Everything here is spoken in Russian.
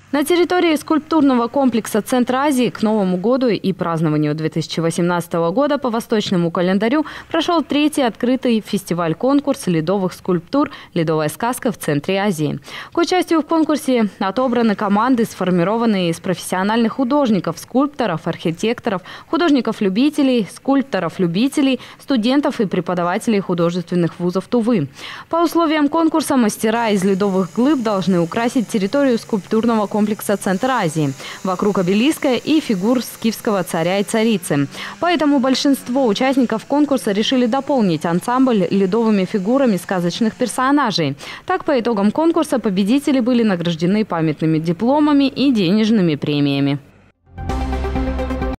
На территории скульптурного комплекса «Центр Азии» к Новому году и празднованию 2018 года по восточному календарю прошел третий открытый фестиваль-конкурс ледовых скульптур «Ледовая сказка в Центре Азии». К участию в конкурсе отобраны команды, сформированные из профессиональных художников, скульпторов, архитекторов, художников-любителей, скульпторов-любителей, студентов и преподавателей художественных вузов Тувы. По условиям конкурса мастера из ледовых глыб должны украсить территорию скульптурного комплекса «Центр Азии» вокруг обелиска и фигур скифского царя и царицы. Поэтому большинство участников конкурса решили дополнить ансамбль ледовыми фигурами сказочных персонажей. Так, по итогам конкурса победители были награждены памятными дипломами и денежными премиями.